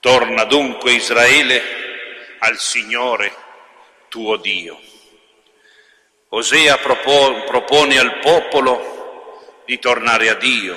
Torna dunque Israele al Signore tuo Dio. Osea propone al popolo di tornare a Dio.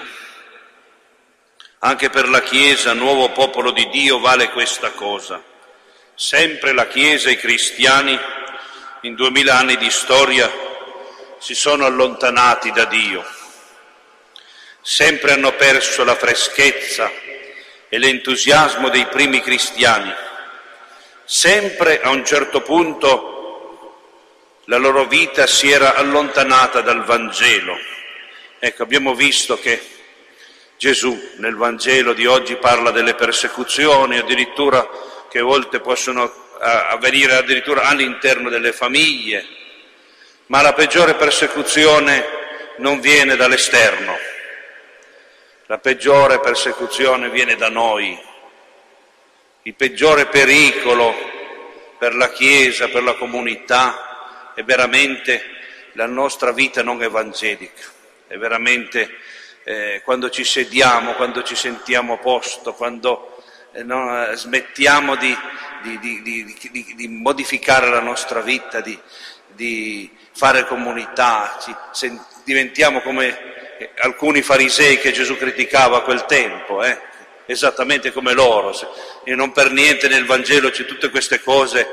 Anche per la Chiesa, nuovo popolo di Dio, vale questa cosa. Sempre la Chiesa e i cristiani in 2000 anni di storia si sono allontanati da Dio. Sempre hanno perso la freschezza e l'entusiasmo dei primi cristiani. Sempre a un certo punto la loro vita si era allontanata dal Vangelo. Ecco, abbiamo visto che Gesù nel Vangelo di oggi parla delle persecuzioni, addirittura che a volte possono avvenire addirittura all'interno delle famiglie, ma la peggiore persecuzione non viene dall'esterno, la peggiore persecuzione viene da noi. Il peggiore pericolo per la Chiesa, per la comunità, è veramente la nostra vita non evangelica, è veramente quando ci sediamo, quando ci sentiamo a posto, quando smettiamo di modificare la nostra vita, di fare comunità, diventiamo come alcuni farisei che Gesù criticava a quel tempo, esattamente come loro, e non per niente nel Vangelo c'è tutte queste cose,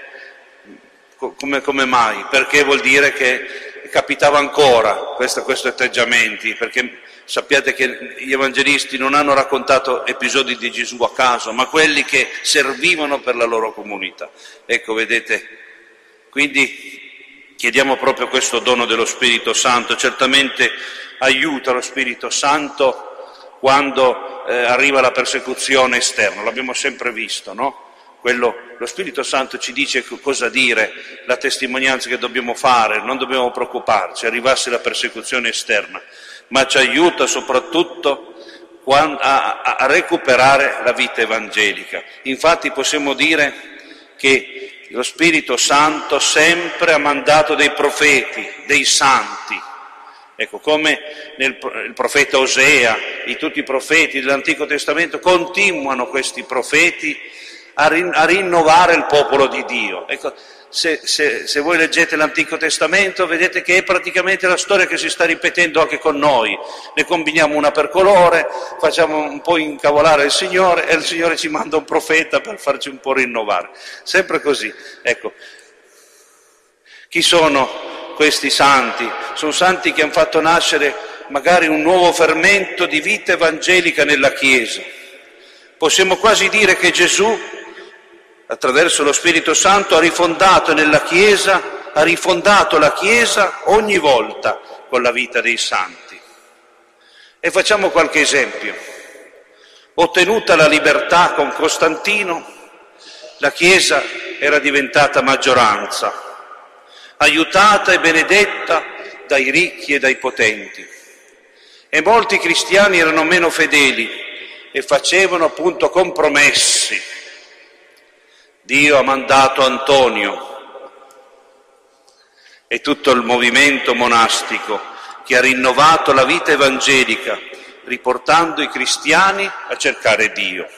come mai? Perché vuol dire che capitava ancora questi atteggiamenti, perché sappiate che gli evangelisti non hanno raccontato episodi di Gesù a caso, ma quelli che servivano per la loro comunità. Ecco, vedete, quindi chiediamo proprio questo dono dello Spirito Santo. Certamente aiuta lo Spirito Santo quando arriva la persecuzione esterna, l'abbiamo sempre visto, no? Lo Spirito Santo ci dice cosa dire, la testimonianza che dobbiamo fare, non dobbiamo preoccuparci, arrivasse la persecuzione esterna, ma ci aiuta soprattutto a recuperare la vita evangelica. Infatti possiamo dire che lo Spirito Santo sempre ha mandato dei profeti, dei santi. Ecco, come il profeta Osea, tutti i profeti dell'Antico Testamento, continuano questi profeti a rinnovare il popolo di Dio. Ecco, se voi leggete l'Antico Testamento vedete che è praticamente la storia che si sta ripetendo anche con noi. Ne combiniamo una per colore, facciamo un po' incavolare il Signore e il Signore ci manda un profeta per farci un po' rinnovare. Sempre così. Ecco, chi sono questi santi? Sono santi che hanno fatto nascere magari un nuovo fermento di vita evangelica nella Chiesa. Possiamo quasi dire che Gesù, attraverso lo Spirito Santo, ha rifondato la Chiesa ogni volta con la vita dei santi. E facciamo qualche esempio. Ottenuta la libertà con Costantino, la Chiesa era diventata maggioranza, aiutata e benedetta dai ricchi e dai potenti. E molti cristiani erano meno fedeli e facevano appunto compromessi. Dio ha mandato Antonio e tutto il movimento monastico che ha rinnovato la vita evangelica, riportando i cristiani a cercare Dio.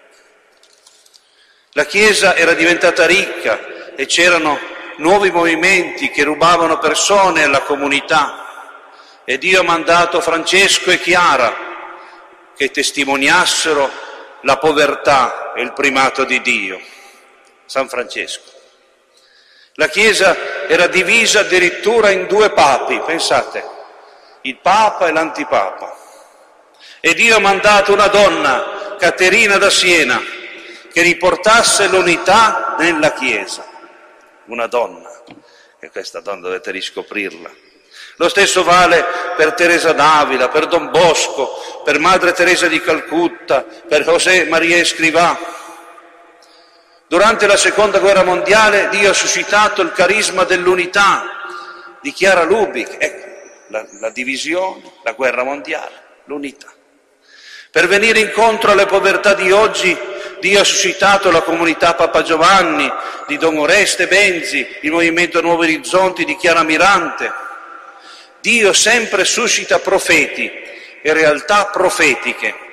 La Chiesa era diventata ricca e c'erano nuovi movimenti che rubavano persone alla comunità e Dio ha mandato Francesco e Chiara che testimoniassero la povertà e il primato di Dio. San Francesco. La Chiesa era divisa addirittura in 2 papi, pensate, il Papa e l'Antipapa. E Dio ha mandato una donna, Caterina da Siena, che riportasse l'unità nella Chiesa. Una donna, e questa donna dovete riscoprirla. Lo stesso vale per Teresa d'Avila, per Don Bosco, per Madre Teresa di Calcutta, per José María Escrivá. Durante la Seconda Guerra Mondiale Dio ha suscitato il carisma dell'unità di Chiara Lubich, ecco, la divisione, la guerra mondiale, l'unità. Per venire incontro alle povertà di oggi Dio ha suscitato la comunità Papa Giovanni, di Don Oreste Benzi, il movimento Nuovi Orizzonti di Chiara Mirante. Dio sempre suscita profeti e realtà profetiche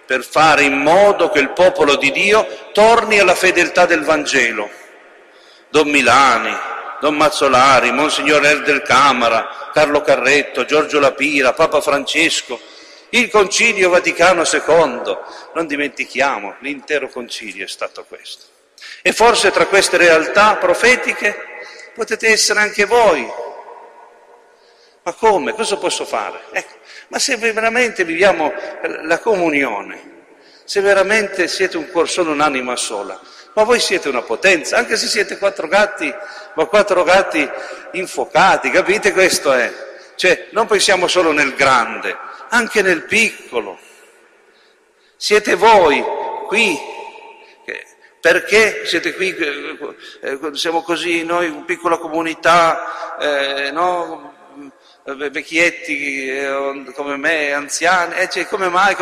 per fare in modo che il popolo di Dio torni alla fedeltà del Vangelo. Don Milani, Don Mazzolari, Monsignor Erdel Camara, Carlo Carretto, Giorgio Lapira, Papa Francesco, il Concilio Vaticano II, non dimentichiamo, l'intero Concilio è stato questo. E forse tra queste realtà profetiche potete essere anche voi. Ma come? Cosa posso fare? Ecco, ma se veramente viviamo la comunione, se veramente siete un cuore solo, un'anima sola, ma voi siete una potenza, anche se siete 4 gatti, ma 4 gatti infuocati, capite? Questo è. Cioè, non pensiamo solo nel grande, anche nel piccolo. Siete voi qui. Perché siete qui? Siamo così, noi, una piccola comunità, no? Vecchietti come me, anziani, cioè, come mai?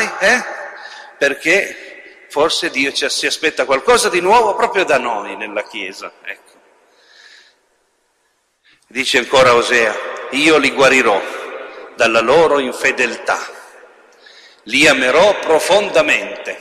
Perché forse Dio si aspetta qualcosa di nuovo proprio da noi nella Chiesa, ecco. Dice ancora Osea: io li guarirò dalla loro infedeltà, li amerò profondamente.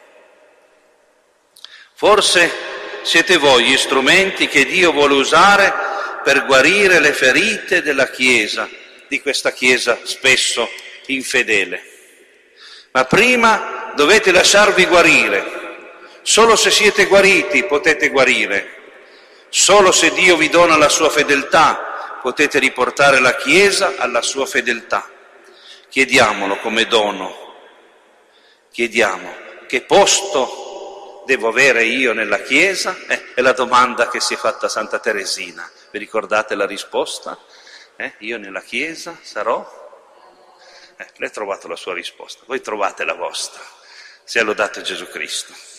Forse siete voi gli strumenti che Dio vuole usare per guarire le ferite della Chiesa, di questa Chiesa spesso infedele. Ma prima dovete lasciarvi guarire. Solo se siete guariti potete guarire. Solo se Dio vi dona la sua fedeltà potete riportare la Chiesa alla sua fedeltà. Chiediamolo come dono. Chiediamo: che posto devo avere io nella Chiesa? È la domanda che si è fatta Santa Teresina. Vi ricordate la risposta? Io nella Chiesa sarò? Lei ha trovato la sua risposta, voi trovate la vostra. Sia lodato Gesù Cristo.